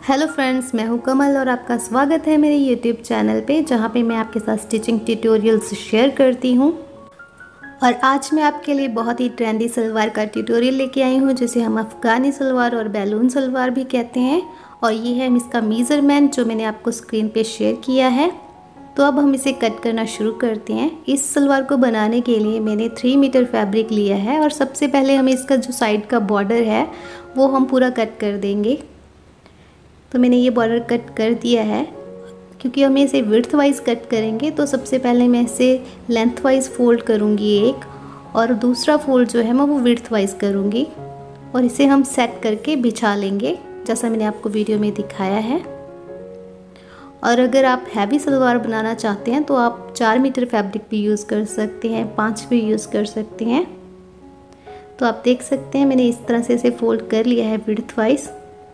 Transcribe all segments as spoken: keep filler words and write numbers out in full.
Hello friends, मैं हूं कमल और आपका स्वागत है मेरे यूट्यूब चैनल पे, जहां पे मैं आपके साथ स्टिचिंग ट्यूटोरियल्स शेयर करती हूं। और आज मैं आपके लिए बहुत ही ट्रेंडी सलवार का ट्यूटोरियल लेके आई हूं, जिसे हम अफ़गानी सलवार और बैलून सलवार भी कहते हैं। और ये है इसका मेज़रमेंट जो मैंने आपको स्क्रीन पे शेयर किया है। तो अब हम इसे कट करना शुरू करते हैं। इस सलवार को बनाने के लिए मैंने थ्री मीटर फैब्रिक लिया है और सबसे पहले हमें इसका जो साइड का बॉर्डर है वो हम पूरा कट कर देंगे। तो मैंने ये बॉर्डर कट कर दिया है। क्योंकि हमें इसे विड्थ वाइज कट करेंगे तो सबसे पहले मैं इसे लेंथ वाइज फोल्ड करूँगी एक, और दूसरा फोल्ड जो है मैं वो विड्थ वाइज करूँगी और इसे हम सेट करके बिछा लेंगे, जैसा मैंने आपको वीडियो में दिखाया है। और अगर आप हैवी सलवार बनाना चाहते हैं तो आप चार मीटर फैब्रिक भी यूज़ कर सकते हैं, पाँच भी यूज़ कर सकते हैं। तो आप देख सकते हैं मैंने इस तरह से इसे फोल्ड कर लिया है विड्थ वाइज।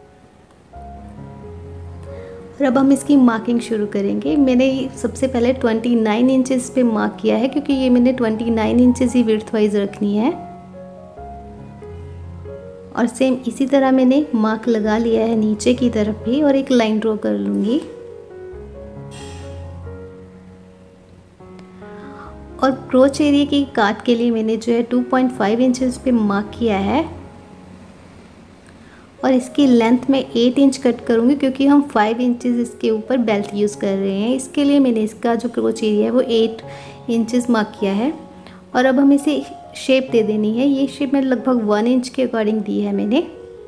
और अब हम इसकी मार्किंग शुरू करेंगे। मैंने सबसे पहले उनतीस इंचेस पे मार्क किया है, क्योंकि ये मैंने उनतीस इंचेस ही विड्थ वाइज रखनी है। और सेम इसी तरह मैंने मार्क लगा लिया है नीचे की तरफ भी, और एक लाइन ड्रॉ कर लूँगी। और क्रोच एरिया की काट के लिए मैंने जो है टू पॉइंट फाइव इंचेस पे मार्क किया है, और इसकी लेंथ में एट इंच कट करूँगी, क्योंकि हम फाइव इंचेस इसके ऊपर बेल्ट यूज़ कर रहे हैं। इसके लिए मैंने इसका जो क्रोच एरिया है वो एट इंचेस मार्क किया है। और अब हम इसे शेप दे देनी है। ये शेप मैं लगभग वन इंच के अकॉर्डिंग दी है मैंने।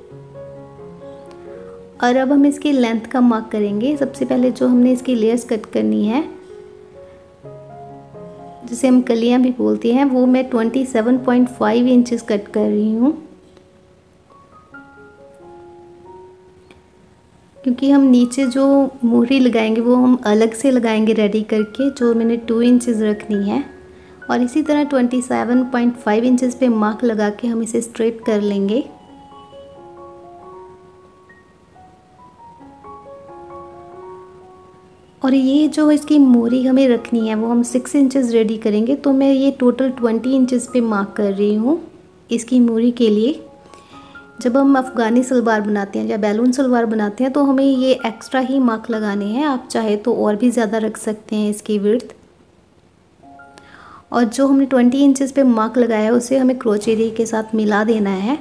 और अब हम इसकी लेंथ का मार्क करेंगे। सबसे पहले जो हमने इसकी लेयर्स कट करनी है, जिसे हम कलियाँ भी बोलते हैं, वो मैं twenty seven point five inches cut कर रही हूँ। क्योंकि हम नीचे जो मोहरी लगाएंगे वो हम अलग से लगाएंगे रेडी करके, जो मैंने टू इंचेस रखनी है। और इसी तरह सत्ताईस पॉइंट फाइव इंचेस पे मार्क लगा के हम इसे स्ट्रेट कर लेंगे। और ये जो इसकी मोहरी हमें रखनी है वो हम सिक्स इंचेस रेडी करेंगे। तो मैं ये टोटल ट्वेंटी इंचेस पे मार्क कर रही हूँ इसकी मोहरी के लिए। जब हम अफ़गानी सलवार बनाते हैं या बैलून सलवार बनाते हैं तो हमें ये एक्स्ट्रा ही मार्क लगाने हैं। आप चाहे तो और भी ज़्यादा रख सकते हैं इसकी विड्थ। और जो हमने ट्वेंटी इंचेस पे मार्क लगाया है उसे हमें क्रोच एरिया के साथ मिला देना है।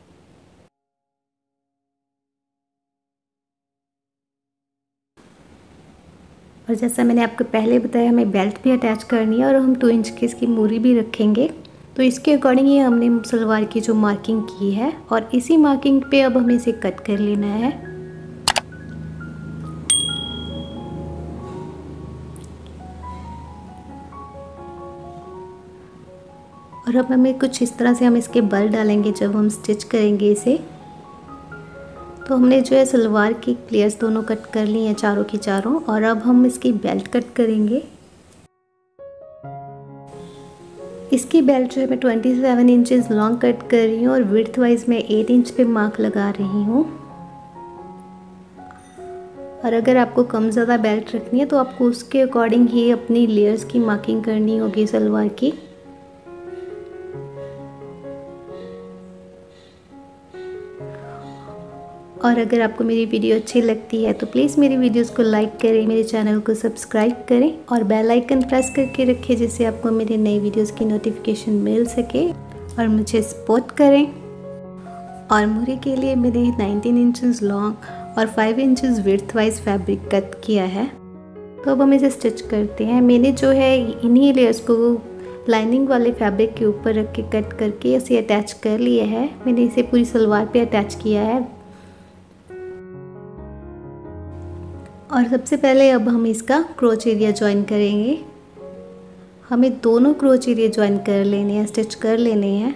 और जैसा मैंने आपको पहले बताया, हमें बेल्ट भी अटैच करनी है और हम टू इंच की इसकी मोहरी भी रखेंगे। तो इसके अकॉर्डिंग ही हमने सलवार की जो मार्किंग की है, और इसी मार्किंग पे अब हमें इसे कट कर लेना है। और अब हमें कुछ इस तरह से हम इसके बल डालेंगे जब हम स्टिच करेंगे इसे। तो हमने जो है सलवार की लेयर्स दोनों कट कर ली हैं, चारों की चारों। और अब हम इसकी बेल्ट कट करेंगे। इसकी बेल्ट जो है मैं सत्ताईस इंचेस लॉन्ग कट कर रही हूँ और विड्थ वाइज मैं एट इंच पे मार्क लगा रही हूँ। और अगर आपको कम ज़्यादा बेल्ट रखनी है तो आपको उसके अकॉर्डिंग ही अपनी लेयर्स की मार्किंग करनी होगी सलवार की। और अगर आपको मेरी वीडियो अच्छी लगती है तो प्लीज़ मेरी वीडियोस को लाइक करें, मेरे चैनल को सब्सक्राइब करें और बेल आइकन प्रेस करके रखें, जिससे आपको मेरे नई वीडियोस की नोटिफिकेशन मिल सके और मुझे सपोर्ट करें। और मोहरी के लिए मैंने नाइनटीन इंचेस लॉन्ग और five inches width wise fabric cut किया है। तो अब हम इसे स्टिच करते हैं। मैंने जो है इन्हीं लेयर्स को लाइनिंग वाले फैब्रिक के ऊपर रख के कट करके इसे अटैच कर लिया है। मैंने इसे पूरी सलवार पे अटैच किया है। और सबसे पहले अब हम इसका क्रोच एरिया ज्वाइन करेंगे। हमें दोनों क्रोच एरिया ज्वाइन कर लेने हैं, स्टिच कर लेने हैं।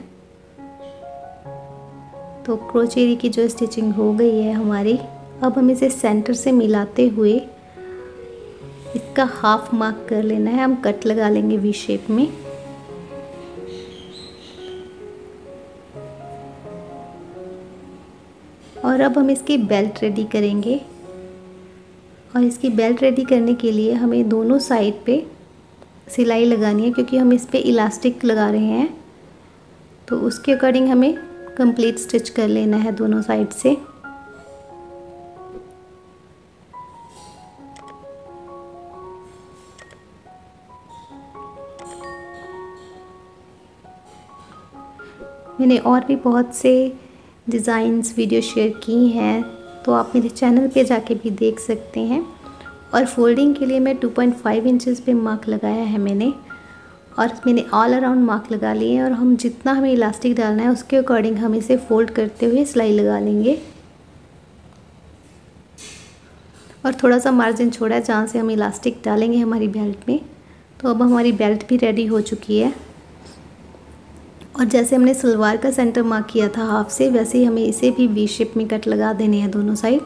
तो क्रोच एरिया की जो स्टिचिंग हो गई है हमारी, अब हम इसे सेंटर से मिलाते हुए इसका हाफ मार्क कर लेना है। हम कट लगा लेंगे वी शेप में। और अब हम इसकी बेल्ट रेडी करेंगे। और इसकी बेल्ट रेडी करने के लिए हमें दोनों साइड पे सिलाई लगानी है, क्योंकि हम इस पे इलास्टिक लगा रहे हैं। तो उसके अकॉर्डिंग हमें कंप्लीट स्टिच कर लेना है दोनों साइड से। मैंने और भी बहुत से डिज़ाइंस वीडियो शेयर की हैं, तो आप मेरे चैनल पे जाके भी देख सकते हैं। और फोल्डिंग के लिए मैं टू पॉइंट फाइव इंचेस पे मार्क लगाया है मैंने, और मैंने ऑल अराउंड मार्क लगा लिए हैं। और हम जितना हमें इलास्टिक डालना है उसके अकॉर्डिंग हम इसे फोल्ड करते हुए सिलाई लगा लेंगे। और थोड़ा सा मार्जिन छोड़ा है जहाँ से हम इलास्टिक डालेंगे हमारी बेल्ट में। तो अब हमारी बेल्ट भी रेडी हो चुकी है। और जैसे हमने सलवार का सेंटर मार्क किया था हाफ से, वैसे ही हमें इसे भी वी शेप में कट लगा देने हैं दोनों साइड।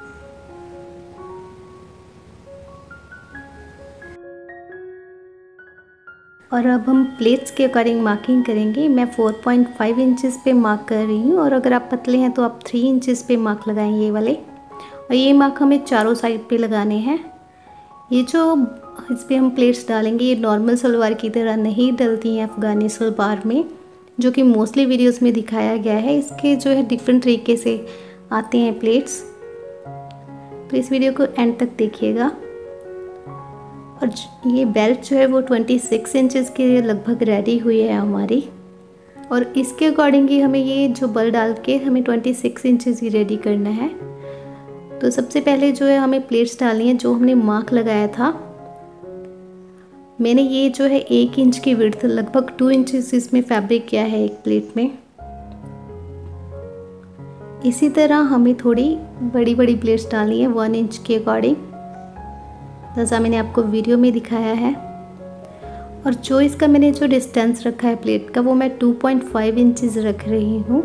और अब हम प्लेट्स के अकॉर्डिंग मार्किंग करेंगे। मैं फोर पॉइंट फाइव इंचेस पे मार्क कर रही हूँ, और अगर आप पतले हैं तो आप थ्री इंचेस पे मार्क लगाएंगे ये वाले। और ये मार्क हमें चारों साइड पे लगाने हैं। ये जो इस पर हम प्लेट्स डालेंगे ये नॉर्मल सलवार की तरह नहीं डलती हैं अफ़गानी सलवार में, जो कि मोस्टली वीडियोस में दिखाया गया है। इसके जो है डिफरेंट तरीके से आते हैं प्लेट्स। तो इस वीडियो को एंड तक देखिएगा। और ये बेल्ट जो है वो छब्बीस इंचेस के लगभग रेडी हुई है हमारी। और इसके अकॉर्डिंग ही हमें ये जो बल डाल के हमें छब्बीस इंचेस ही रेडी करना है। तो सबसे पहले जो है हमें प्लेट्स डालनी है जो हमने मार्क लगाया था। मैंने ये जो है एक इंच की विड्थ लगभग टू इंचेस इसमें फैब्रिक किया है एक प्लेट में। इसी तरह हमें थोड़ी बड़ी बड़ी प्लेट्स डालनी है वन इंच के अकॉर्डिंग, जैसा मैंने आपको वीडियो में दिखाया है। और जो इसका मैंने जो डिस्टेंस रखा है प्लेट का वो मैं टू पॉइंट फाइव इंचेस रख रही हूँ।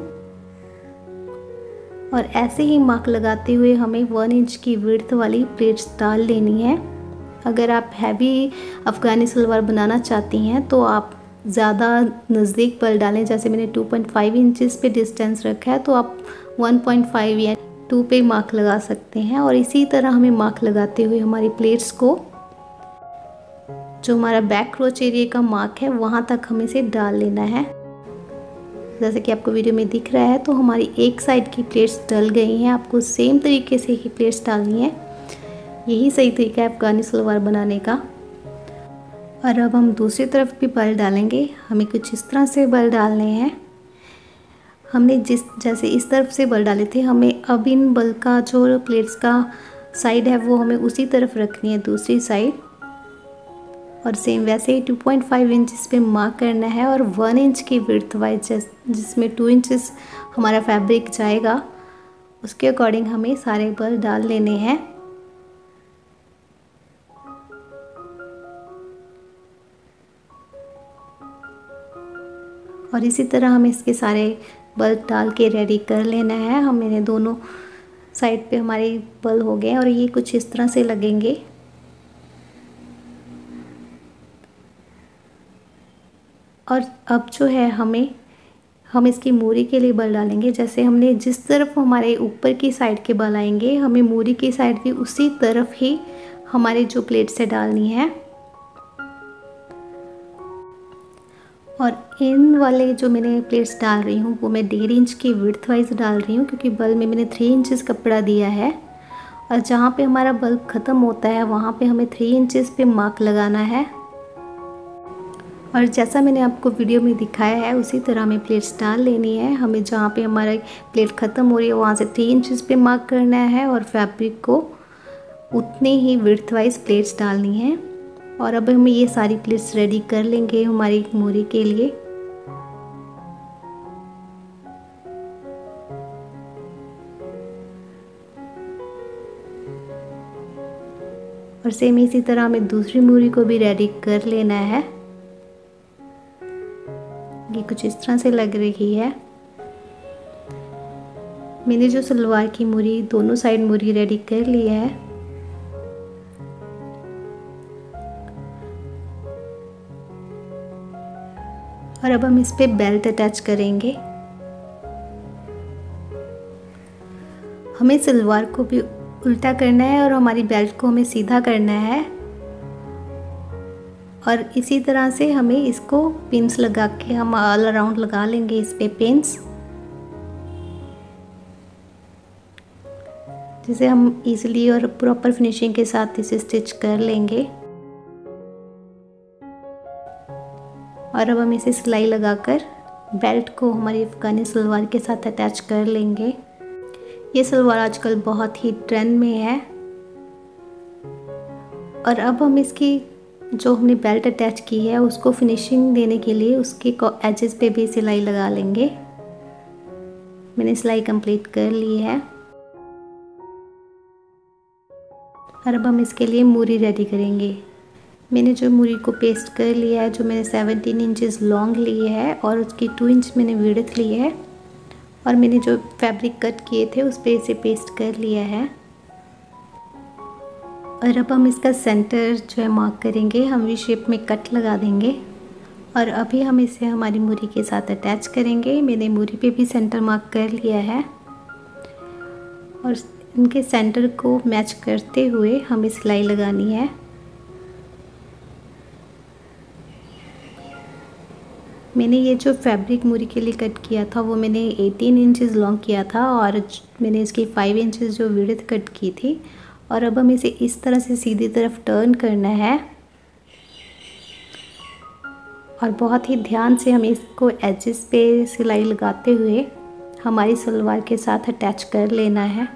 और ऐसे ही मार्क लगाते हुए हमें वन इंच की विड्थ वाली प्लेट्स डाल लेनी है। अगर आप हैवी अफ़गानी सलवार बनाना चाहती हैं तो आप ज़्यादा नज़दीक बल डालें, जैसे मैंने टू पॉइंट फाइव इंचेस पे डिस्टेंस रखा है तो आप वन पॉइंट फाइव या टू पे मार्क लगा सकते हैं। और इसी तरह हमें मार्क लगाते हुए हमारी प्लेट्स को जो हमारा बैक क्रोच एरिया का मार्क है वहाँ तक हमें इसे डाल लेना है। जैसे कि आपको वीडियो में दिख रहा है तो हमारी एक साइड की प्लेट्स डल गई हैं। आपको सेम तरीके से ही प्लेट्स डालनी है, यही सही तरीका है अफ़गानी सलवार बनाने का। और अब हम दूसरी तरफ भी बल डालेंगे। हमें कुछ इस तरह से बल डालने हैं। हमने जिस जैसे इस तरफ से बल डाले थे, हमें अब इन बल का जो प्लेट्स का साइड है वो हमें उसी तरफ रखनी है दूसरी साइड। और सेम वैसे ही टू पॉइंट फाइव इंचेस पे मार्क करना है। और वन इंच की विड्थ वाइज जिसमें टू इंचेस हमारा फैब्रिक जाएगा उसके अकॉर्डिंग हमें सारे बल डाल लेने हैं। और इसी तरह हमें इसके सारे बल डाल के रेडी कर लेना है। हम मेरे दोनों साइड पे हमारे बल हो गए और ये कुछ इस तरह से लगेंगे। और अब जो है हमें हम इसकी मूरी के लिए बल डालेंगे। जैसे हमने जिस तरफ हमारे ऊपर की साइड के बल आएंगे हमें मूरी की साइड भी उसी तरफ ही हमारी जो प्लेट से डालनी है। और इन वाले जो मैंने प्लेट्स डाल रही हूँ वो मैं डेढ़ इंच की विड्थ वाइज डाल रही हूँ, क्योंकि बल में मैंने थ्री इंचेस कपड़ा दिया है। और जहाँ पे हमारा बल्ब ख़त्म होता है वहाँ पे हमें थ्री इंचेस पे मार्क लगाना है। और जैसा मैंने आपको वीडियो में दिखाया है उसी तरह हमें प्लेट्स डाल लेनी है। हमें जहाँ पे हमारा प्लेट ख़त्म हो रही है वहाँ से थ्री इंचेस पे मार्क करना है और फैब्रिक को उतने ही विड्थ वाइज प्लेट्स डालनी है। और अब हम ये सारी प्लेट्स रेडी कर लेंगे हमारी मूरी के लिए। और सेम इसी तरह हमें दूसरी मूरी को भी रेडी कर लेना है। ये कुछ इस तरह से लग रही है। मैंने जो सलवार की मूरी दोनों साइड मूरी रेडी कर ली है। और अब हम इस पे बेल्ट अटैच करेंगे। हमें सलवार को भी उल्टा करना है और हमारी बेल्ट को हमें सीधा करना है। और इसी तरह से हमें इसको पिन्स लगा के हम ऑल अराउंड लगा लेंगे इस पे पिन्स, जिसे हम इजीली और प्रॉपर फिनिशिंग के साथ इसे स्टिच कर लेंगे। और अब हम इसे सिलाई लगाकर बेल्ट को हमारी अफ़गानी सलवार के साथ अटैच कर लेंगे। ये सलवार आजकल बहुत ही ट्रेंड में है। और अब हम इसकी जो हमने बेल्ट अटैच की है उसको फिनिशिंग देने के लिए उसके एजेस पे भी सिलाई लगा लेंगे। मैंने सिलाई कंप्लीट कर ली है और अब हम इसके लिए मूरी रेडी करेंगे। मैंने जो मूरी को पेस्ट कर लिया है, जो मैंने सेवनटीन इंचेस लॉन्ग ली है और उसकी टू इंच मैंने विड्थ ली है और मैंने जो फैब्रिक कट किए थे उस पर इसे पेस्ट कर लिया है। और अब हम इसका सेंटर जो है मार्क करेंगे, हम वी शेप में कट लगा देंगे और अभी हम इसे हमारी मूरी के साथ अटैच करेंगे। मैंने मूरी पे भी सेंटर मार्क कर लिया है और इनके सेंटर को मैच करते हुए हमें सिलाई लगानी है। मैंने ये जो फैब्रिक मूरी के लिए कट किया था वो मैंने एटीन इंचेस लॉन्ग किया था और मैंने इसकी फाइव इंचेस जो विड्थ कट की थी। और अब हमें इसे इस तरह से सीधी तरफ टर्न करना है और बहुत ही ध्यान से हमें इसको एजेस पे सिलाई लगाते हुए हमारी सलवार के साथ अटैच कर लेना है।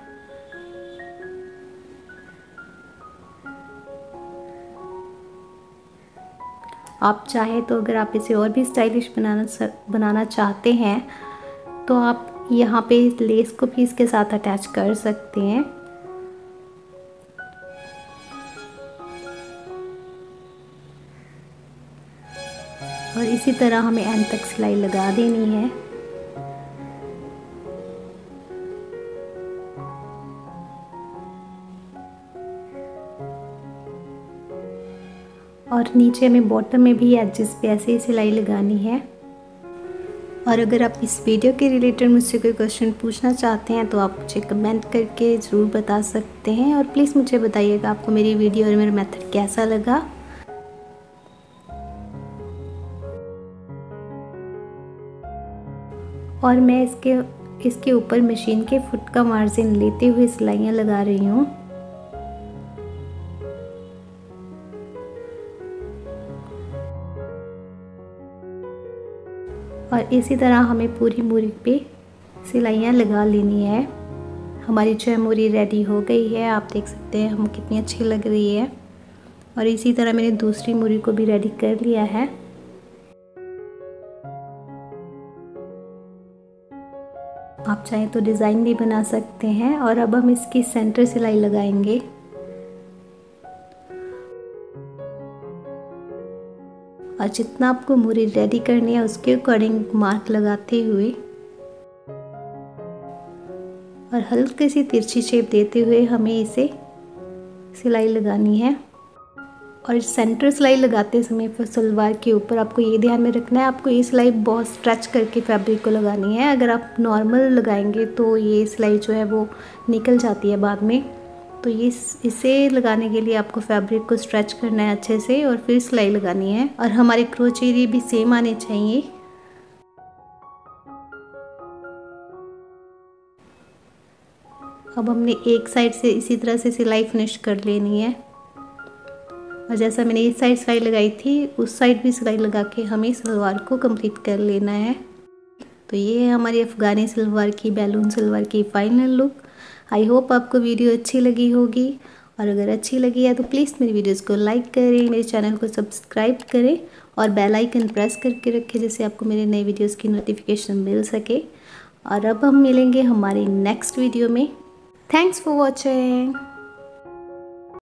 आप चाहे तो अगर आप इसे और भी स्टाइलिश बनाना बनाना चाहते हैं तो आप यहाँ पे लेस को भी इसके साथ अटैच कर सकते हैं। और इसी तरह हमें एंड तक सिलाई लगा देनी है। और नीचे हमें बॉटम में भी एजेस पे ऐसे ही सिलाई लगानी है। और अगर आप इस वीडियो के रिलेटेड मुझसे कोई क्वेश्चन पूछना चाहते हैं तो आप मुझे कमेंट करके ज़रूर बता सकते हैं। और प्लीज़ मुझे बताइएगा आपको मेरी वीडियो और मेरा मेथड कैसा लगा। और मैं इसके इसके ऊपर मशीन के फुट का मार्जिन लेते हुए सिलाइयाँ लगा रही हूँ। और इसी तरह हमें पूरी मूरी पे सिलाइयाँ लगा लेनी है। हमारी जो मूरी रेडी हो गई है, आप देख सकते हैं हम कितनी अच्छी लग रही है। और इसी तरह मैंने दूसरी मूरी को भी रेडी कर लिया है। आप चाहे तो डिज़ाइन भी बना सकते हैं। और अब हम इसकी सेंटर सिलाई लगाएंगे। और जितना आपको मूरी रेडी करनी है उसके अकॉर्डिंग मार्क लगाते हुए और हल्की सी तिरछी शेप देते हुए हमें इसे सिलाई लगानी है। और सेंटर सिलाई लगाते समय फिर सलवार के ऊपर आपको ये ध्यान में रखना है, आपको ये सिलाई बहुत स्ट्रेच करके फैब्रिक को लगानी है। अगर आप नॉर्मल लगाएंगे तो ये सिलाई जो है वो निकल जाती है बाद में। तो ये इसे लगाने के लिए आपको फैब्रिक को स्ट्रेच करना है अच्छे से और फिर सिलाई लगानी है। और हमारे क्रोच एरिया भी सेम आने चाहिए। अब हमने एक साइड से इसी तरह से सिलाई फिनिश कर लेनी है। और जैसा मैंने इस साइड सिलाई लगाई थी उस साइड भी सिलाई लगा के हमें सलवार को कंप्लीट कर लेना है। तो ये है हमारी अफ़गानी सलवार की, बैलून सलवार की फाइनल लुक। आई होप आपको वीडियो अच्छी लगी होगी। और अगर अच्छी लगी है तो प्लीज़ मेरी वीडियोस को लाइक करें, मेरे चैनल को सब्सक्राइब करें और बेल आइकन प्रेस करके रखें जिससे आपको मेरे नए वीडियोस की नोटिफिकेशन मिल सके। और अब हम मिलेंगे हमारी नेक्स्ट वीडियो में। Thanks for watching.